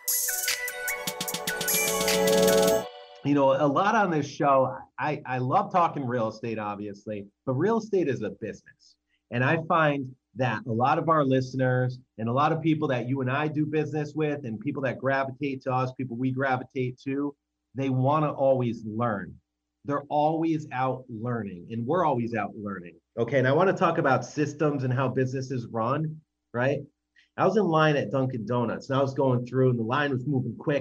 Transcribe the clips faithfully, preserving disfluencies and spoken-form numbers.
You know, a lot on this show, I, I love talking real estate, obviously, but real estate is a business. And I find that a lot of our listeners and a lot of people that you and I do business with and people that gravitate to us, people we gravitate to, they want to always learn. They're always out learning, and we're always out learning. Okay, and I want to talk about systems and how businesses run, right? I was in line at Dunkin' Donuts, and I was going through, and the line was moving quick.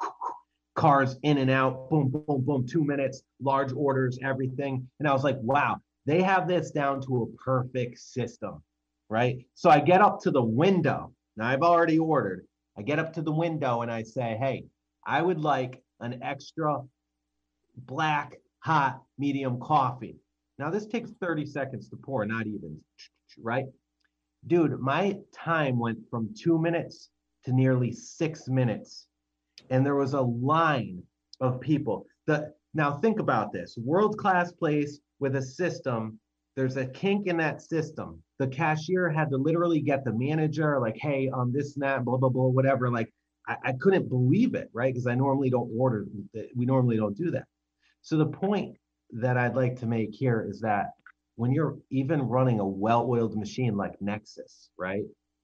Cars in and out, boom, boom, boom, two minutes, large orders, everything. And I was like, wow, they have this down to a perfect system, right? So I get up to the window. Now I've already ordered. I get up to the window and I say, hey, I would like an extra black, hot, medium coffee. Now this takes thirty seconds to pour, not even, right? Dude, my time went from two minutes to nearly six minutes. And there was a line of people. The, now think about this, world-class place with a system, there's a kink in that system. The cashier had to literally get the manager, like, hey, um, this and that, blah, blah, blah, whatever. Like, I, I couldn't believe it, right? Because I normally don't order, we normally don't do that. So the point that I'd like to make here is that when you're even running a well-oiled machine like Nexus, right?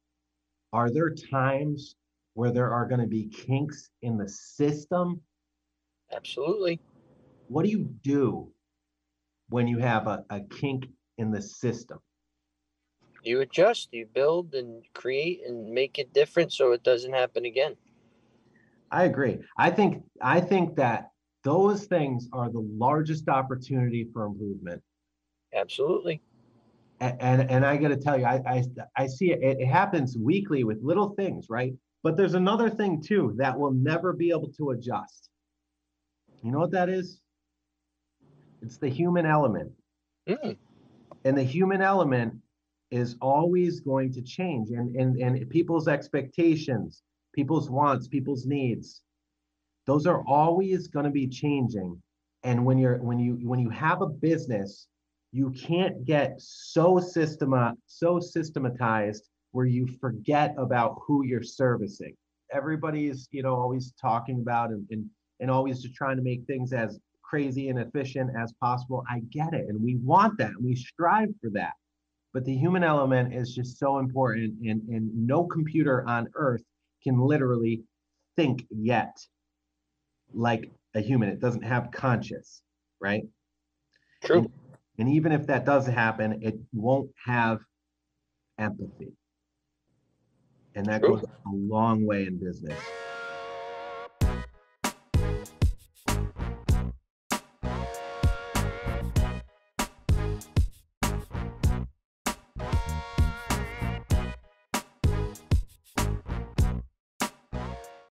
Are there times where there are going to be kinks in the system? Absolutely. What do you do when you have a, a kink in the system? You adjust, you build and create and make it different so it doesn't happen again. I agree. I think I think that those things are the largest opportunity for improvement. Absolutely. And and, and I got to tell you, I, I I see it. It happens weekly with little things, right? But there's another thing too that will never be able to adjust. You know what that is? It's the human element. Mm. And the human element is always going to change. And, and, and people's expectations, people's wants, people's needs, those are always going to be changing. And when you're when you when you have a business, you can't get so systema, so systematized where you forget about who you're servicing. Everybody's, you know, always talking about and, and, and always just trying to make things as crazy and efficient as possible. I get it. And we want that. And we strive for that. But the human element is just so important. And, and no computer on earth can literally think yet like a human. It doesn't have conscious, right? True. And, and even if that does happen, it won't have empathy. And that True. goes a long way in business.